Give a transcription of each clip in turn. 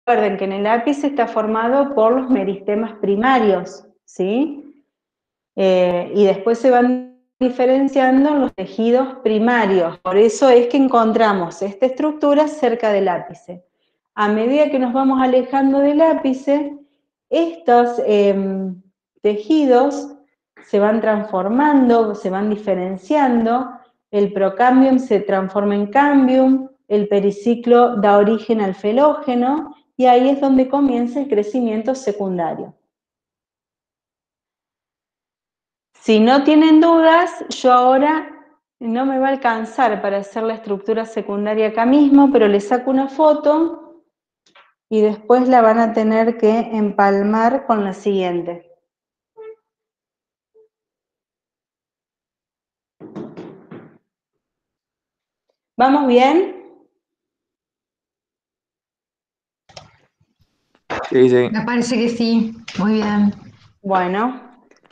recuerden que en el ápice está formado por los meristemas primarios, ¿sí? Y después se van diferenciando los tejidos primarios. Por eso es que encontramos esta estructura cerca del ápice. A medida que nos vamos alejando del ápice, estos tejidos se van transformando, se van diferenciando, el procambium se transforma en cambium, el periciclo da origen al felógeno, y ahí es donde comienza el crecimiento secundario. Si no tienen dudas, yo ahora no me va a alcanzar para hacer la estructura secundaria acá mismo, pero les saco una foto y después la van a tener que empalmar con la siguiente. ¿Vamos bien? Sí, sí. Me parece que sí, muy bien. Bueno.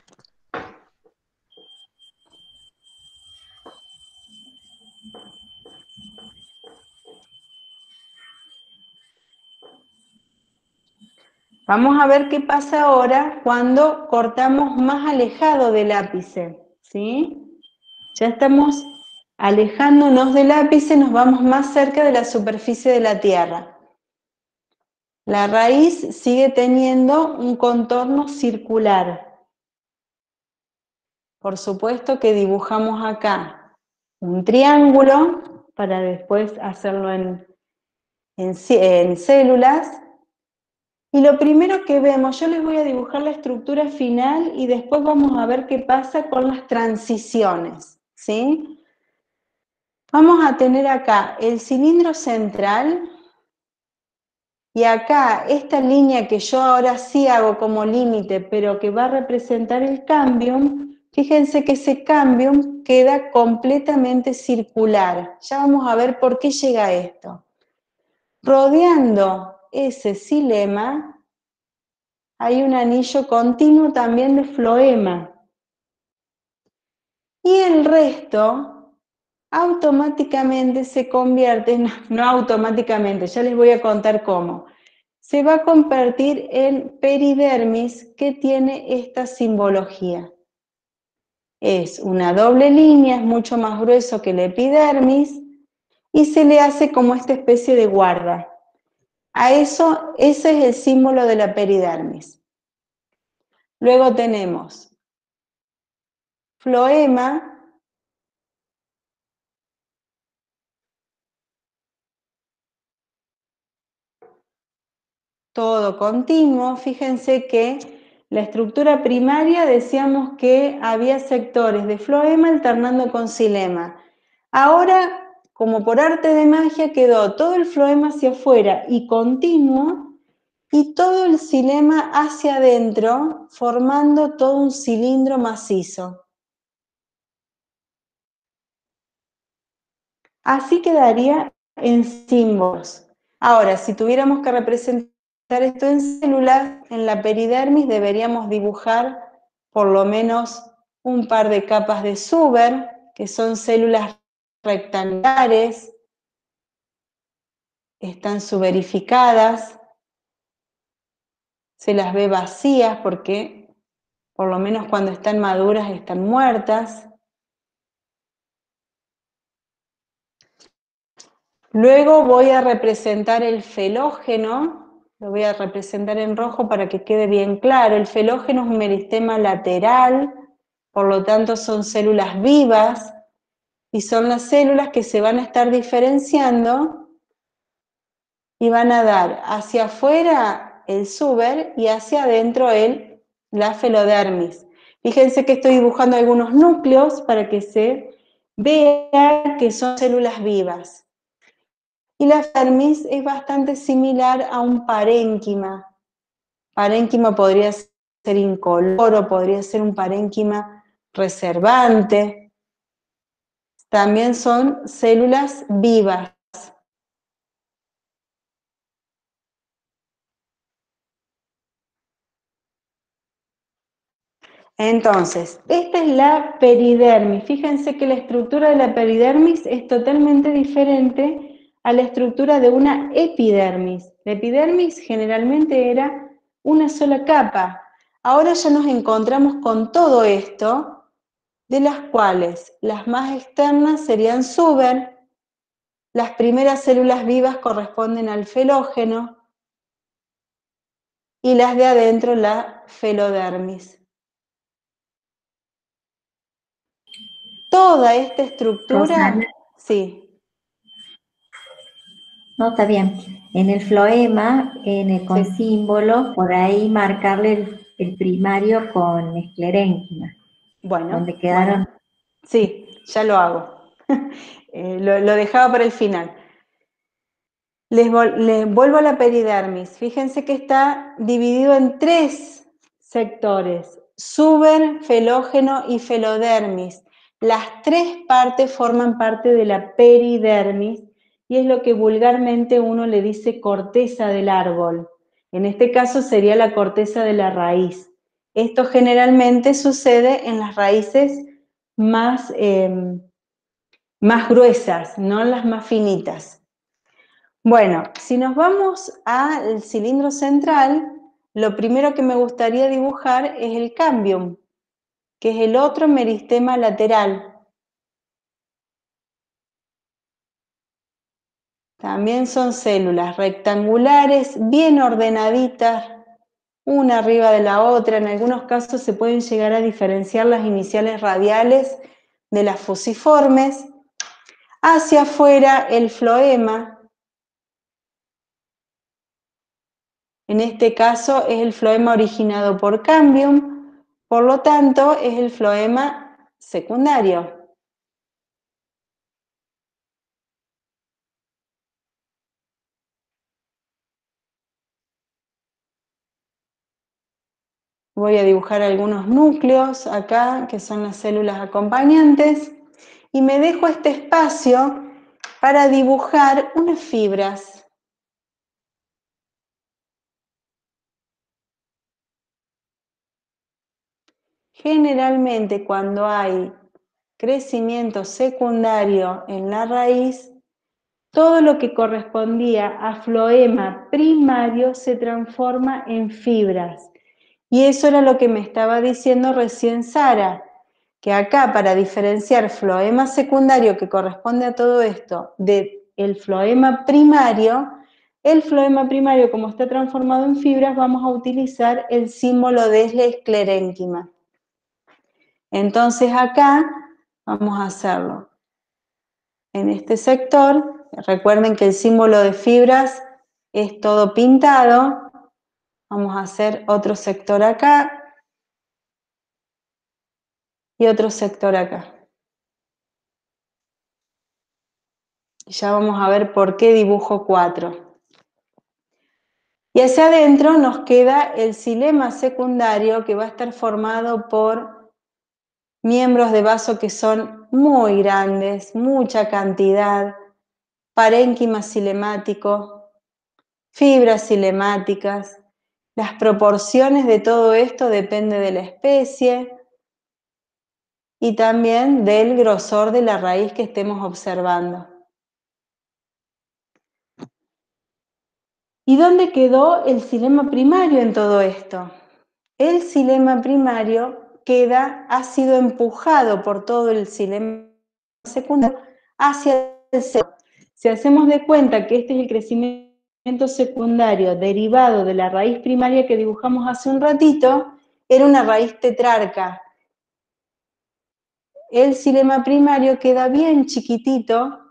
Vamos a ver qué pasa ahora cuando cortamos más alejado del ápice, ¿sí? Ya estamos alejándonos del ápice, nos vamos más cerca de la superficie de la Tierra. La raíz sigue teniendo un contorno circular. Por supuesto que dibujamos acá un triángulo para después hacerlo en células. Y lo primero que vemos, yo les voy a dibujar la estructura final y después vamos a ver qué pasa con las transiciones, ¿sí? Vamos a tener acá el cilindro central y acá esta línea que yo ahora sí hago como límite, pero que va a representar el cambium, fíjense que ese cambium queda completamente circular. Ya vamos a ver por qué llega esto. Rodeando ese xilema hay un anillo continuo también de floema. Y el resto automáticamente se convierte, no automáticamente, ya les voy a contar cómo, se va a convertir en peridermis que tiene esta simbología. Es una doble línea, es mucho más grueso que el epidermis y se le hace como esta especie de guarda. A eso, ese es el símbolo de la peridermis. Luego tenemos floema, todo continuo. Fíjense que la estructura primaria decíamos que había sectores de floema alternando con xilema. Ahora, como por arte de magia, quedó todo el floema hacia afuera y continuo, y todo el xilema hacia adentro, formando todo un cilindro macizo. Así quedaría en símbolos. Ahora, si tuviéramos que representar esto en células, en la peridermis deberíamos dibujar por lo menos un par de capas de Zuber, que son células rectangulares, están suberificadas, se las ve vacías porque por lo menos cuando están maduras están muertas. Luego voy a representar el felógeno, lo voy a representar en rojo para que quede bien claro. El felógeno es un meristema lateral, por lo tanto son células vivas, y son las células que se van a estar diferenciando y van a dar hacia afuera el Zuber y hacia adentro la felodermis. Fíjense que estoy dibujando algunos núcleos para que se vea que son células vivas. Y la dermis es bastante similar a un parénquima. Parénquima podría ser incoloro, podría ser un parénquima reservante. También son células vivas. Entonces, esta es la peridermis. Fíjense que la estructura de la peridermis es totalmente diferente a la estructura de una epidermis. La epidermis generalmente era una sola capa. Ahora ya nos encontramos con todo esto, de las cuales las más externas serían suber, las primeras células vivas corresponden al felógeno y las de adentro la felodermis. Toda esta estructura, Rosana, sí, no, está bien. En el floema, con sí. símbolos, por ahí marcarle el primario con esclerénquima, Bueno, donde quedaron. sí, ya lo hago. Lo dejaba para el final. Les vuelvo a la peridermis. Fíjense que está dividido en 3 sectores: suber, felógeno y felodermis. Las 3 partes forman parte de la peridermis y es lo que vulgarmente uno le dice corteza del árbol. En este caso sería la corteza de la raíz. Esto generalmente sucede en las raíces más, más gruesas, no las más finitas. Bueno, si nos vamos al cilindro central, lo primero que me gustaría dibujar es el cambium, que es el otro meristema lateral. También son células rectangulares, bien ordenaditas, una arriba de la otra. En algunos casos se pueden llegar a diferenciar las iniciales radiales de las fusiformes. Hacia afuera el floema. En este caso es el floema originado por cambium, por lo tanto es el floema secundario. Voy a dibujar algunos núcleos acá, que son las células acompañantes, y me dejo este espacio para dibujar unas fibras. Generalmente cuando hay crecimiento secundario en la raíz, todo lo que correspondía a floema primario se transforma en fibras. Y eso era lo que me estaba diciendo recién Sara, que acá para diferenciar floema secundario que corresponde a todo esto del floema primario, el floema primario como está transformado en fibras vamos a utilizar el símbolo de esclerénquima. Entonces acá vamos a hacerlo en este sector. Recuerden que el símbolo de fibras es todo pintado. Vamos a hacer otro sector acá y otro sector acá. Y ya vamos a ver por qué dibujo 4. Y hacia adentro nos queda el xilema secundario, que va a estar formado por miembros de vaso que son muy grandes, mucha cantidad, parénquima cilemático, fibras cilemáticas. Las proporciones de todo esto dependen de la especie y también del grosor de la raíz que estemos observando. ¿Y dónde quedó el xilema primario en todo esto? El xilema primario ha sido empujado por todo el xilema secundario hacia el centro. Si hacemos de cuenta que este es el crecimiento secundario derivado de la raíz primaria que dibujamos hace un ratito, era una raíz tetrarca. El xilema primario queda bien chiquitito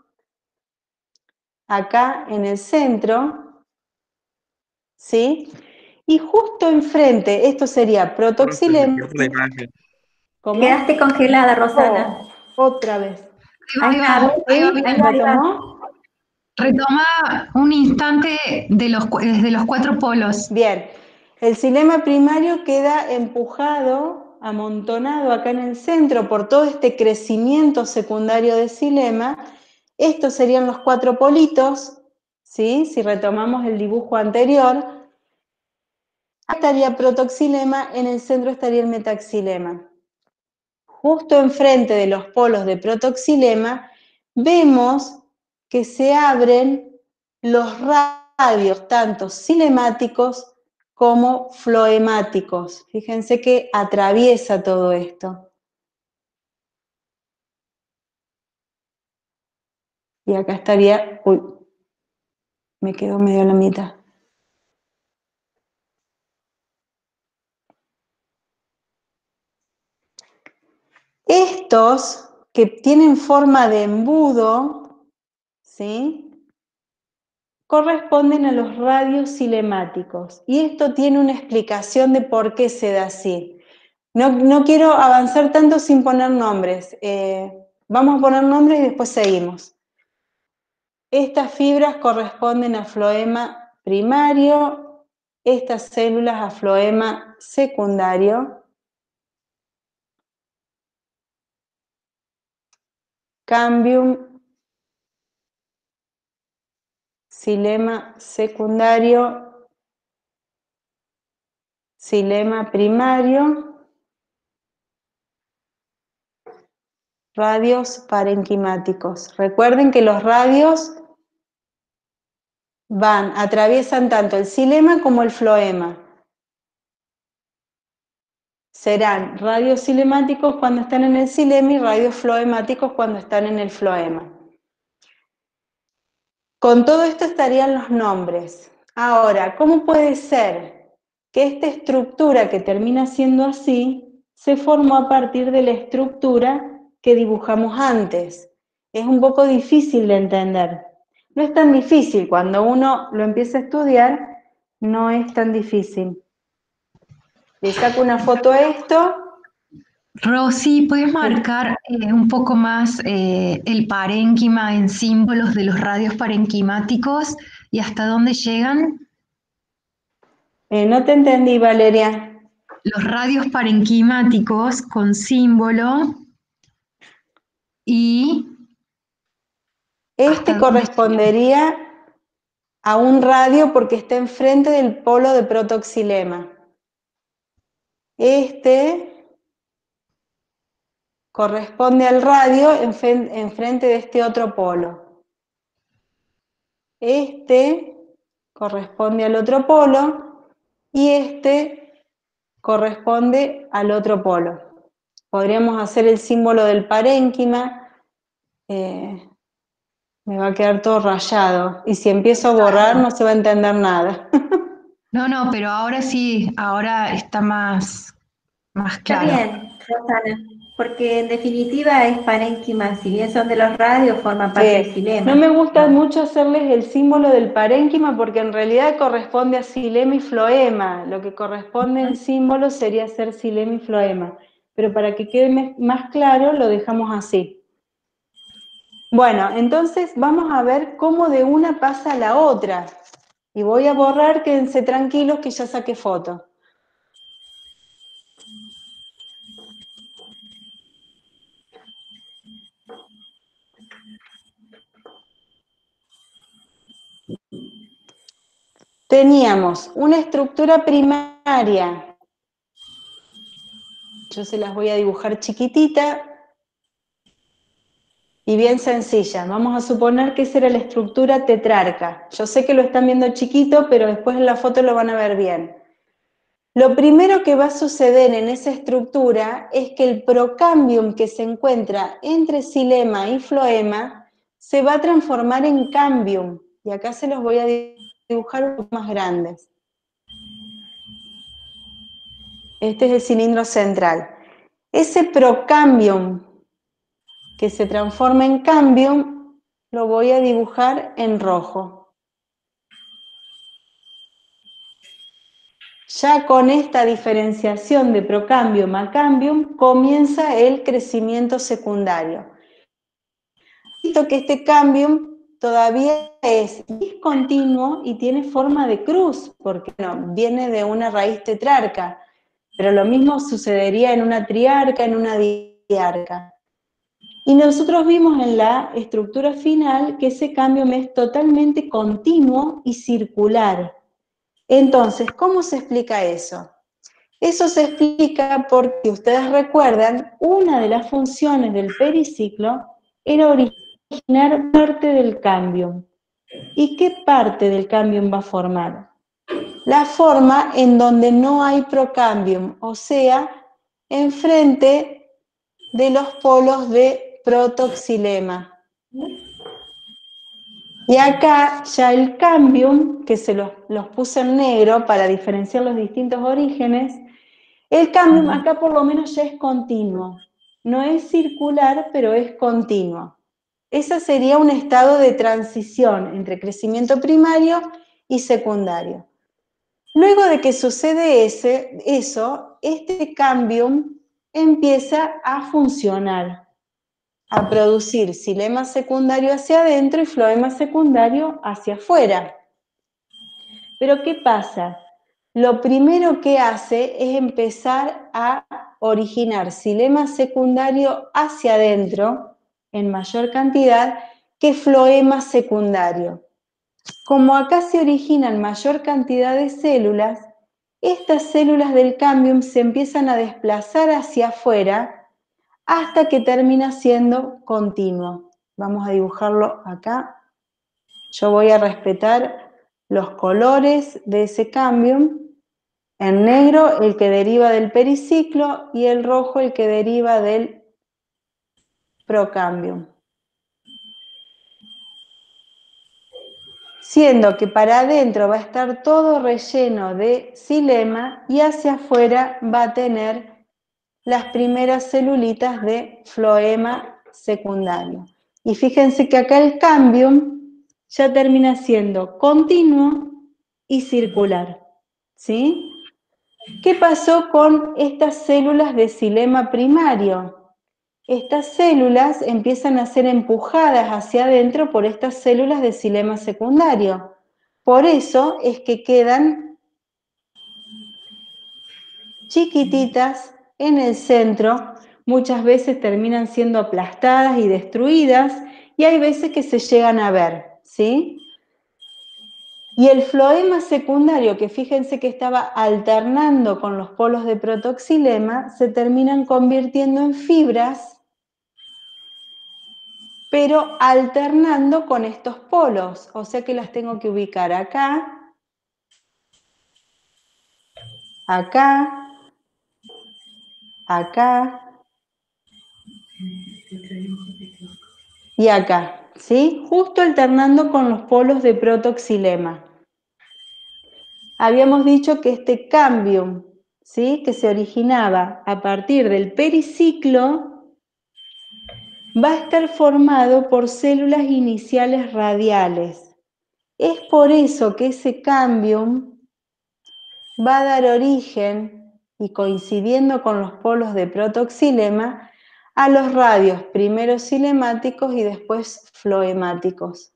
acá en el centro, ¿sí? Y justo enfrente, esto sería protoxilema. ¿Cómo? Quedaste congelada, Rosana. Otra vez. Ahí va, ahí va, bien. Ahí va. ¿Retomó? Retoma un instante desde los 4 polos. Bien. El xilema primario queda empujado, amontonado acá en el centro por todo este crecimiento secundario de xilema. Estos serían los 4 politos, ¿sí? Si retomamos el dibujo anterior. Acá estaría protoxilema, en el centro estaría el metaxilema. Justo enfrente de los polos de protoxilema, vemos que se abren los radios radios tanto cilemáticos como floemáticos. Fíjense que atraviesa todo esto. Y acá estaría, uy, me quedó medio a la mitad. Estos que tienen forma de embudo, ¿sí?, corresponden a los radios cilemáticos. Y esto tiene una explicación de por qué se da así. No quiero avanzar tanto sin poner nombres. Vamos a poner nombres y después seguimos. Estas fibras corresponden a floema primario, estas células a floema secundario. Cambium, xilema secundario, xilema primario, radios parenquimáticos. Recuerden que los radios atraviesan tanto el xilema como el floema. Serán radios cilemáticos cuando están en el xilema y radios floemáticos cuando están en el floema. Con todo esto estarían los nombres. Ahora, ¿cómo puede ser que esta estructura que termina siendo así se formó a partir de la estructura que dibujamos antes? Es un poco difícil de entender. No es tan difícil, cuando uno lo empieza a estudiar, no es tan difícil. Le saco una foto a esto. Rosy, ¿puedes marcar un poco más el parénquima en símbolos de los radios parenquimáticos y hasta dónde llegan? No te entendí, Valeria. Los radios parenquimáticos con símbolo y... Este correspondería a un radio porque está enfrente del polo de protoxilema. Este corresponde al radio enfrente de este otro polo. Este corresponde al otro polo y este corresponde al otro polo. Podríamos hacer el símbolo del parénquima. Me va a quedar todo rayado. Y si empiezo a borrar no se va a entender nada. No, pero ahora sí, ahora está más claro. Está bien, Rosana, porque en definitiva es parénquima, si bien son de los radios, forman parte del xilema. No me gusta mucho hacerles el símbolo del parénquima porque en realidad corresponde a xilema y floema. Lo que corresponde en símbolo sería ser xilema y floema. Pero para que quede más claro lo dejamos así. Bueno, entonces vamos a ver cómo de una pasa a la otra. Y voy a borrar, quédense tranquilos que ya saqué foto. Teníamos una estructura primaria. Yo se las voy a dibujar chiquitita y bien sencilla. Vamos a suponer que esa era la estructura tetrarca. Yo sé que lo están viendo chiquito, pero después en la foto lo van a ver bien. Lo primero que va a suceder en esa estructura es que el procambium que se encuentra entre xilema y floema se va a transformar en cambium. Y acá se los voy a dibujar un poco más grandes. Este es el cilindro central. Ese procambium que se transforma en cambium lo voy a dibujar en rojo. Ya con esta diferenciación de procambium a cambium comienza el crecimiento secundario. Visto que este cambium todavía es discontinuo y tiene forma de cruz, porque viene de una raíz tetrarca, pero lo mismo sucedería en una triarca, en una diarca. Y nosotros vimos en la estructura final que ese cambio es totalmente continuo y circular. Entonces, ¿cómo se explica eso? Eso se explica porque, ustedes recuerdan, una de las funciones del periciclo era originar parte del cambio. ¿Y qué parte del cámbium va a formar? La forma en donde no hay procámbium, o sea, enfrente de los polos de protoxilema. Y acá ya el cámbium, que se los puse en negro para diferenciar los distintos orígenes, el cámbium acá por lo menos ya es continuo. No es circular, pero es continuo. Ese sería un estado de transición entre crecimiento primario y secundario. Luego de que sucede eso, este cámbium empieza a funcionar, a producir xilema secundario hacia adentro y floema secundario hacia afuera. Pero ¿qué pasa? Lo primero que hace es empezar a originar xilema secundario hacia adentro en mayor cantidad que floema secundario. Como acá se originan mayor cantidad de células, estas células del cámbium se empiezan a desplazar hacia afuera hasta que termina siendo continuo. Vamos a dibujarlo acá. Yo voy a respetar los colores de ese cámbium. En negro el que deriva del periciclo y el rojo el que deriva del procámbium. Siendo que para adentro va a estar todo relleno de xilema y hacia afuera va a tener las primeras celulitas de floema secundario. Y fíjense que acá el cámbium ya termina siendo continuo y circular, ¿sí? ¿Qué pasó con estas células de xilema primario? Estas células empiezan a ser empujadas hacia adentro por estas células de xilema secundario. Por eso es que quedan chiquititas en el centro, muchas veces terminan siendo aplastadas y destruidas, y hay veces que se llegan a ver, ¿sí? Y el floema secundario, que fíjense que estaba alternando con los polos de protoxilema, se terminan convirtiendo en fibras, pero alternando con estos polos, o sea que las tengo que ubicar acá, acá, acá y acá, ¿sí? Justo alternando con los polos de protoxilema. Habíamos dicho que este cámbium, ¿sí?, que se originaba a partir del periciclo, va a estar formado por células iniciales radiales. Es por eso que ese cámbium va a dar origen, y coincidiendo con los polos de protoxilema, a los radios primero cilemáticos y después floemáticos.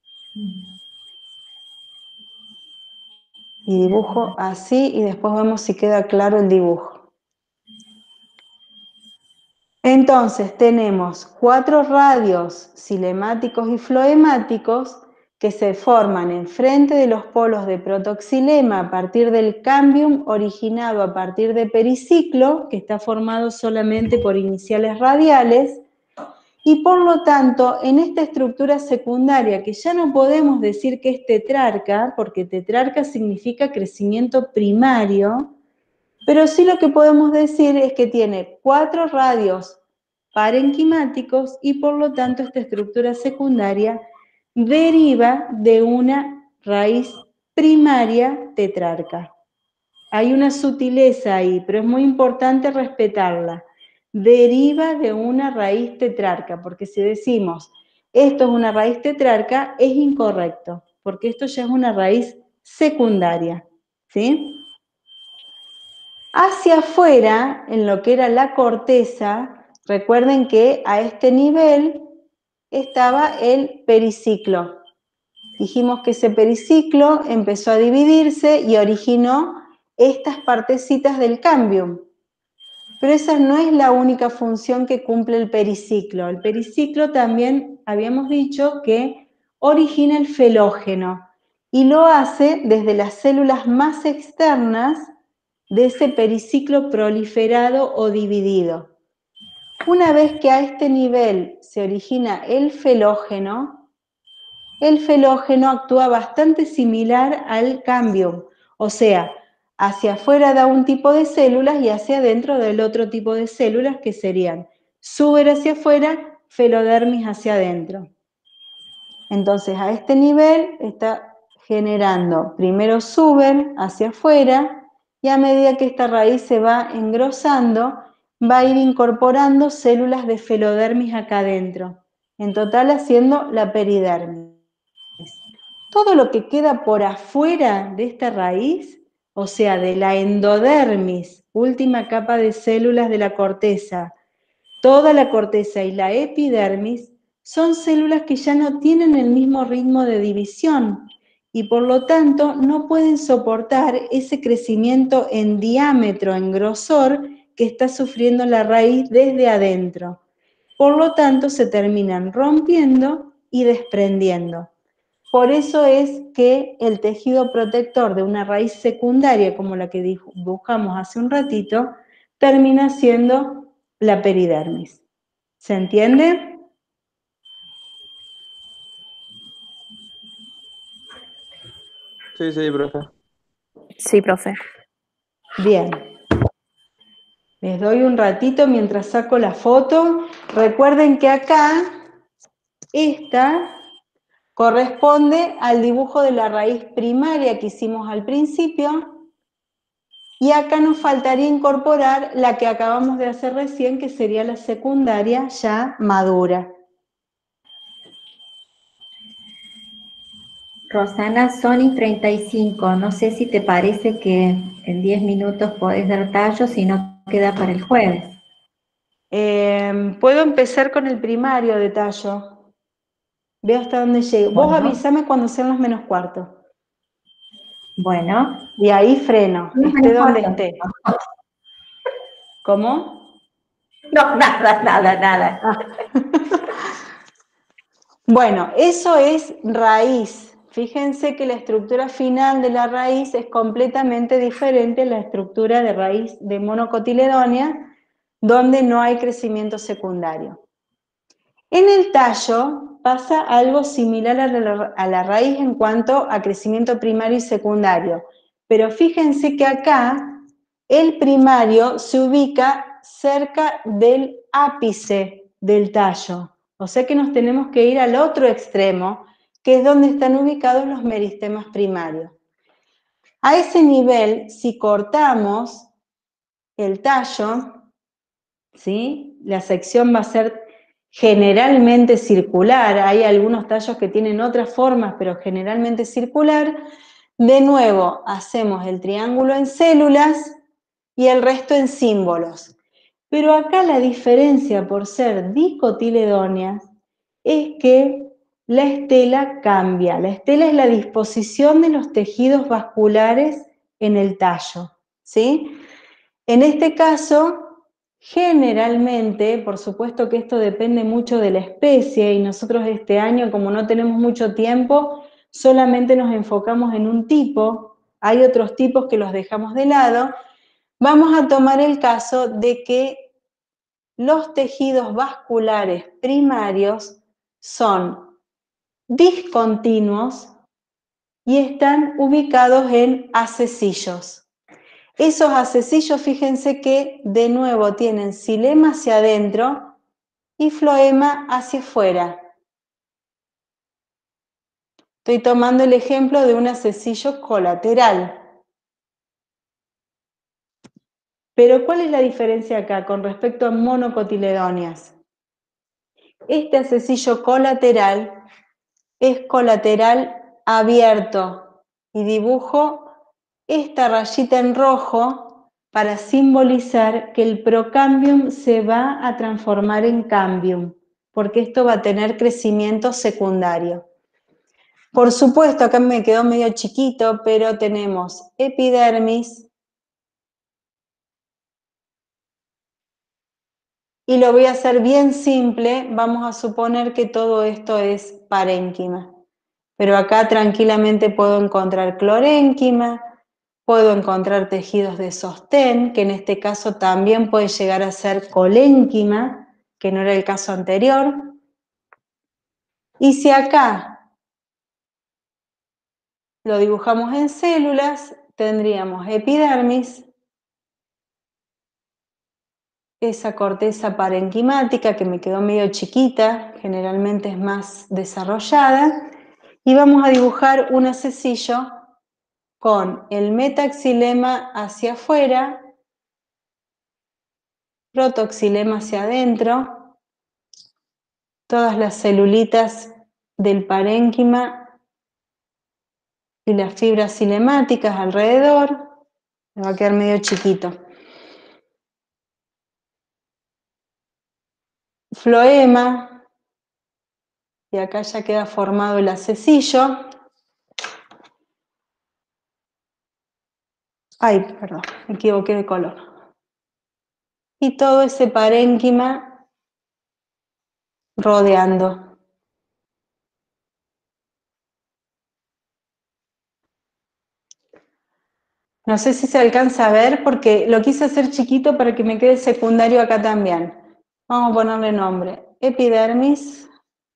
Y dibujo así y después vemos si queda claro el dibujo. Entonces tenemos 4 radios cilemáticos y floemáticos que se forman enfrente de los polos de protoxilema a partir del cámbium originado a partir de periciclo, que está formado solamente por iniciales radiales, y por lo tanto en esta estructura secundaria, que ya no podemos decir que es tetrarca, porque tetrarca significa crecimiento primario, pero sí lo que podemos decir es que tiene 4 radios parenquimáticos y por lo tanto esta estructura secundaria deriva de una raíz primaria tetrarca. Hay una sutileza ahí, pero es muy importante respetarla. Deriva de una raíz tetrarca, porque si decimos esto es una raíz tetrarca, es incorrecto, porque esto ya es una raíz secundaria, ¿sí? Hacia afuera, en lo que era la corteza, recuerden que a este nivel estaba el periciclo. Dijimos que ese periciclo empezó a dividirse y originó estas partecitas del cámbium. Pero esa no es la única función que cumple el periciclo. El periciclo también habíamos dicho que origina el felógeno y lo hace desde las células más externas de ese periciclo proliferado o dividido. Una vez que a este nivel se origina el felógeno, el felógeno actúa bastante similar al cambium, o sea, hacia afuera da un tipo de células y hacia adentro del otro tipo de células que serían suber hacia afuera, felodermis hacia adentro. Entonces a este nivel está generando primero suber hacia afuera y a medida que esta raíz se va engrosando, va a ir incorporando células de felodermis acá adentro, en total haciendo la peridermis. Todo lo que queda por afuera de esta raíz, o sea, de la endodermis, última capa de células de la corteza, toda la corteza y la epidermis, son células que ya no tienen el mismo ritmo de división y por lo tanto no pueden soportar ese crecimiento en diámetro, en grosor, que está sufriendo la raíz desde adentro. Por lo tanto, se terminan rompiendo y desprendiendo. Por eso es que el tejido protector de una raíz secundaria, como la que buscamos hace un ratito, termina siendo la peridermis. ¿Se entiende? Sí, sí, profe. Sí, profe. Bien. Les doy un ratito mientras saco la foto. Recuerden que acá, esta corresponde al dibujo de la raíz primaria que hicimos al principio. Y acá nos faltaría incorporar la que acabamos de hacer recién, que sería la secundaria ya madura. Rosana Sony 35, no sé si te parece que en 10 minutos podés dar tallo, si no queda para el jueves. Puedo empezar con el primario de tallo. Veo hasta dónde llego. Vos Bueno. avísame cuando sean los menos cuartos. Bueno. Y ahí freno, Los esté menos donde cuartos. esté. ¿Cómo? No, nada. Bueno, eso es raíz. Fíjense que la estructura final de la raíz es completamente diferente a la estructura de raíz de monocotiledónea, donde no hay crecimiento secundario. En el tallo pasa algo similar a la raíz en cuanto a crecimiento primario y secundario, pero fíjense que acá el primario se ubica cerca del ápice del tallo, o sea que nos tenemos que ir al otro extremo, que es donde están ubicados los meristemas primarios. A ese nivel, si cortamos el tallo, ¿sí? La sección va a ser generalmente circular, hay algunos tallos que tienen otras formas, pero generalmente circular. De nuevo, hacemos el triángulo en células y el resto en símbolos. Pero acá la diferencia por ser dicotiledóneas es que la estela cambia. La estela es la disposición de los tejidos vasculares en el tallo, ¿sí? En este caso, generalmente, por supuesto que esto depende mucho de la especie y nosotros este año, como no tenemos mucho tiempo, solamente nos enfocamos en un tipo, hay otros tipos que los dejamos de lado. Vamos a tomar el caso de que los tejidos vasculares primarios son discontinuos y están ubicados en acecillos. Esos acecillos, fíjense que de nuevo tienen xilema hacia adentro y floema hacia afuera. Estoy tomando el ejemplo de un acecillo colateral. Pero ¿cuál es la diferencia acá con respecto a monocotiledóneas? Este acecillo colateral es colateral abierto y dibujo esta rayita en rojo para simbolizar que el procambium se va a transformar en cambium, porque esto va a tener crecimiento secundario. Por supuesto, acá me quedó medio chiquito, pero tenemos epidermis, y lo voy a hacer bien simple, vamos a suponer que todo esto es parénquima. Pero acá tranquilamente puedo encontrar clorénquima, puedo encontrar tejidos de sostén, que en este caso también puede llegar a ser colénquima, que no era el caso anterior. Y si acá lo dibujamos en células, tendríamos epidermis, esa corteza parenquimática que me quedó medio chiquita, generalmente es más desarrollada, y vamos a dibujar un acecillo con el metaxilema hacia afuera, protoxilema hacia adentro, todas las celulitas del parénquima y las fibras cilemáticas alrededor. Me va a quedar medio chiquito. Floema, y acá ya queda formado el acecillo. Ay, perdón, me equivoqué de color. Y todo ese parénquima rodeando. No sé si se alcanza a ver porque lo quise hacer chiquito para que me quede secundario acá también. Vamos a ponerle nombre. Epidermis.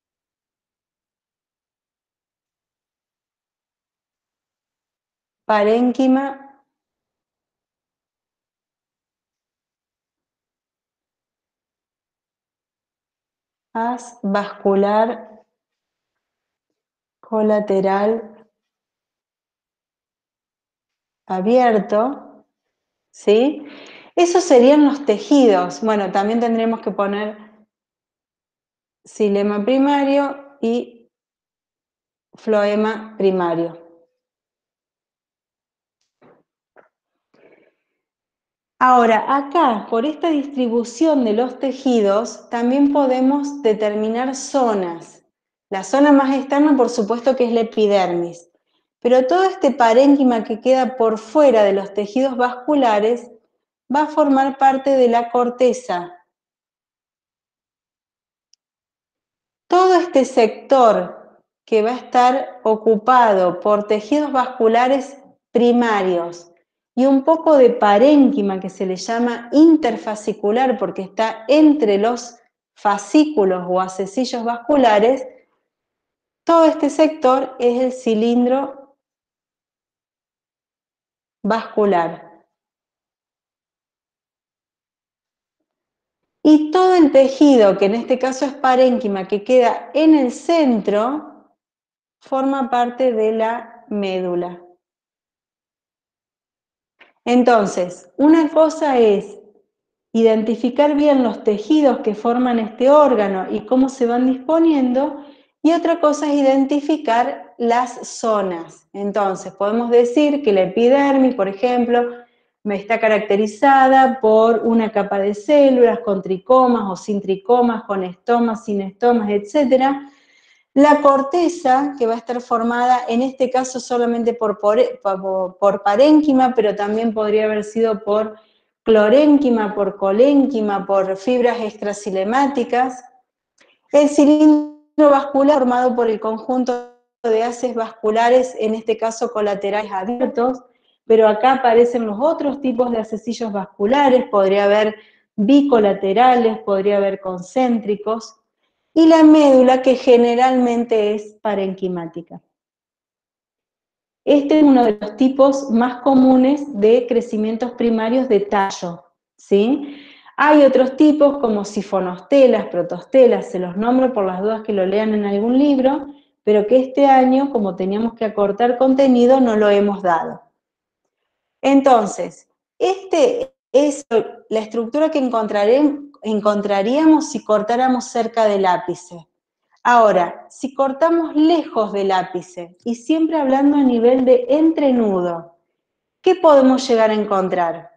Parénquima. Haz vascular colateral abierto. ¿Sí? Esos serían los tejidos. Bueno, también tendremos que poner xilema primario y floema primario. Ahora, acá, por esta distribución de los tejidos, también podemos determinar zonas. La zona más externa, por supuesto, que es la epidermis. Pero todo este parénquima que queda por fuera de los tejidos vasculares va a formar parte de la corteza. Todo este sector que va a estar ocupado por tejidos vasculares primarios y un poco de parénquima que se le llama interfascicular porque está entre los fascículos o acecillos vasculares, todo este sector es el cilindro vascular. Y todo el tejido, que en este caso es parénquima, que queda en el centro, forma parte de la médula. Entonces, una cosa es identificar bien los tejidos que forman este órgano y cómo se van disponiendo, y otra cosa es identificar las zonas. Entonces, podemos decir que la epidermis, por ejemplo, está caracterizada por una capa de células con tricomas o sin tricomas, con estomas, sin estomas, etc. La corteza, que va a estar formada en este caso solamente por parénquima, pero también podría haber sido por clorénquima, por colénquima, por fibras extracilemáticas. El cilindro vascular formado por el conjunto de haces vasculares, en este caso colaterales abiertos, pero acá aparecen los otros tipos de acecillos vasculares, podría haber bicolaterales, podría haber concéntricos, y la médula, que generalmente es parenquimática. Este es uno de los tipos más comunes de crecimientos primarios de tallo, ¿sí? Hay otros tipos como sifonostelas, protostelas, se los nombro por las dudas que lo lean en algún libro, pero que este año, como teníamos que acortar contenido, no lo hemos dado. Entonces, este es la estructura que encontraríamos si cortáramos cerca del ápice. Ahora, si cortamos lejos del ápice y siempre hablando a nivel de entrenudo, ¿qué podemos llegar a encontrar?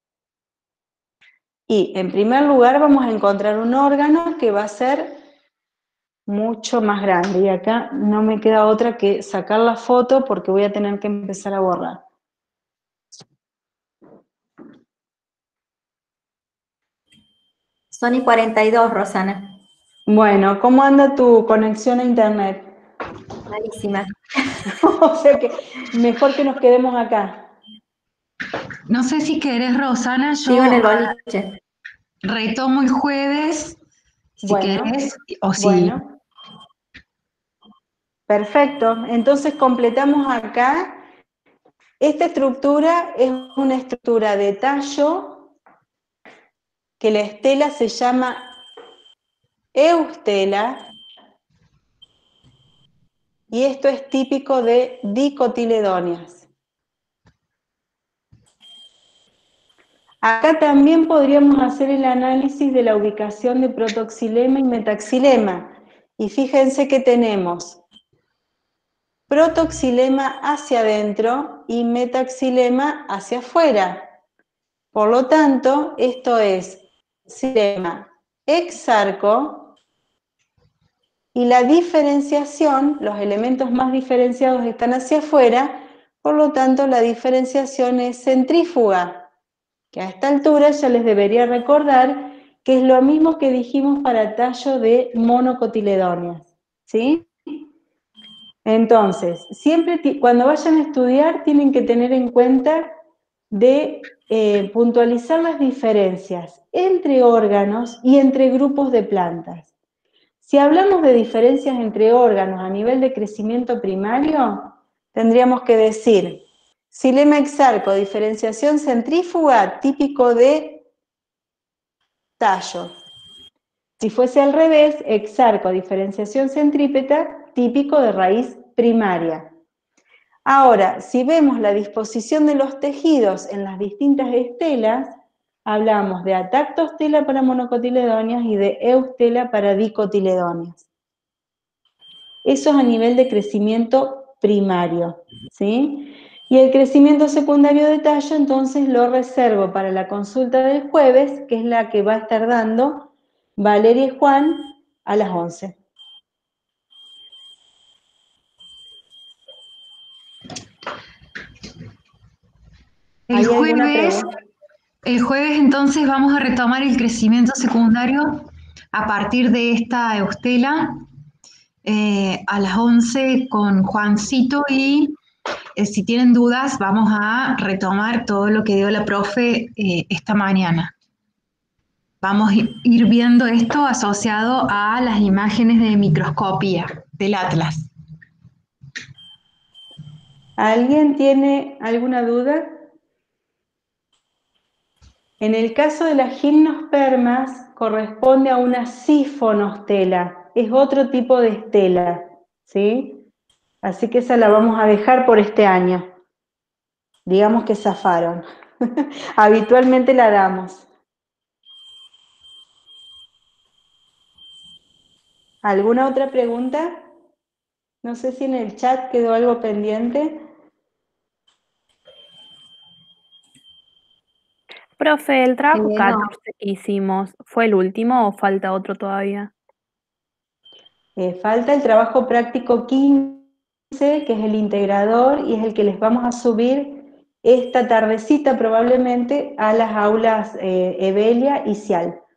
Y en primer lugar vamos a encontrar un órgano que va a ser mucho más grande. Y acá no me queda otra que sacar la foto porque voy a tener que empezar a borrar. Son y 42, Rosana. Bueno, ¿cómo anda tu conexión a internet? Malísima. O sea que mejor que nos quedemos acá. No sé si querés, Rosana, Sigo en el boliche. retomo el jueves, si Bueno, querés, o si... bueno. Perfecto, entonces completamos acá. Esta estructura es una estructura de tallo que la estela se llama eustela, y esto es típico de dicotiledóneas. Acá también podríamos hacer el análisis de la ubicación de protoxilema y metaxilema. Y fíjense que tenemos protoxilema hacia adentro y metaxilema hacia afuera. Por lo tanto, esto es xilema exarco, y la diferenciación, los elementos más diferenciados están hacia afuera, por lo tanto la diferenciación es centrífuga, que a esta altura ya les debería recordar que es lo mismo que dijimos para tallo de monocotiledóneas, ¿sí? Entonces, siempre cuando vayan a estudiar tienen que tener en cuenta de puntualizar las diferencias entre órganos y entre grupos de plantas. Si hablamos de diferencias entre órganos a nivel de crecimiento primario, tendríamos que decir xilema exarco, diferenciación centrífuga, típico de tallo. Si fuese al revés, exarco, diferenciación centrípeta, típico de raíz primaria. Ahora, si vemos la disposición de los tejidos en las distintas estelas, hablamos de atactostela para monocotiledóneas y de eustela para dicotiledóneas. Eso es a nivel de crecimiento primario, ¿sí? Y el crecimiento secundario de tallo, entonces lo reservo para la consulta del jueves, que es la que va a estar dando Valeria y Juan a las 11. El jueves entonces vamos a retomar el crecimiento secundario a partir de esta eustela a las 11 con Juancito, y si tienen dudas vamos a retomar todo lo que dio la profe esta mañana. Vamos a ir viendo esto asociado a las imágenes de microscopía del Atlas. ¿Alguien tiene alguna duda? En el caso de las gimnospermas, corresponde a una sifonostela, es otro tipo de estela, ¿sí? Así que esa la vamos a dejar por este año. Digamos que zafaron. Habitualmente la damos. ¿Alguna otra pregunta? No sé si en el chat quedó algo pendiente. Profe, ¿el trabajo No. 14 que hicimos fue el último o falta otro todavía? Falta el trabajo práctico 15, que es el integrador y es el que les vamos a subir esta tardecita probablemente a las aulas Evelia y Cial.